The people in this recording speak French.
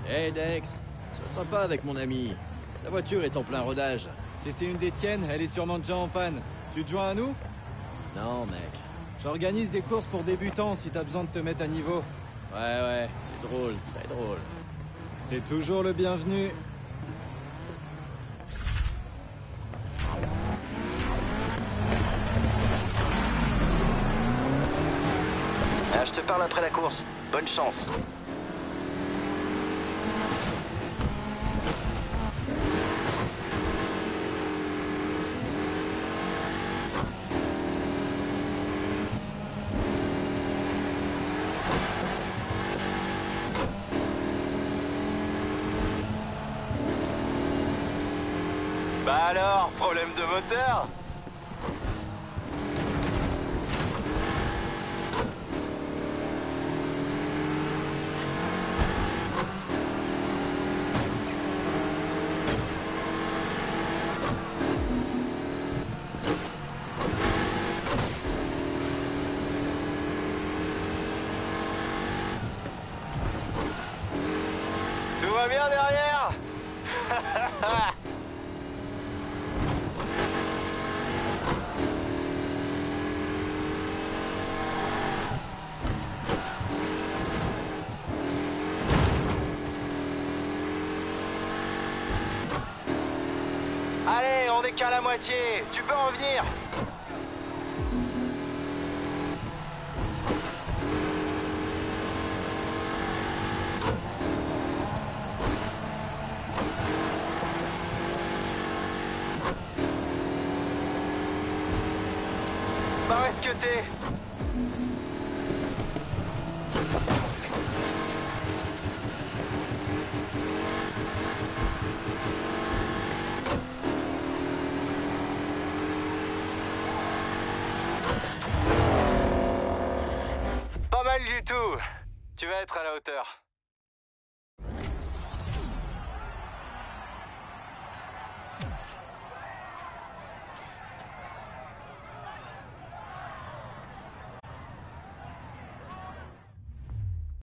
Hey Dex, sois sympa avec mon ami. Sa voiture est en plein rodage. Si c'est une des tiennes, elle est sûrement déjà en panne. Tu te joins à nous? Non, mec. J'organise des courses pour débutants si t'as besoin de te mettre à niveau. Ouais, c'est drôle, très drôle. T'es toujours le bienvenu. Ah, je te parle après la course. Bonne chance. Bah alors, problème de moteur? Tout va bien derrière? Allez, on est qu'à la moitié. Tu peux revenir. Bah où est-ce que t'es? Pas mal du tout. Tu vas être à la hauteur.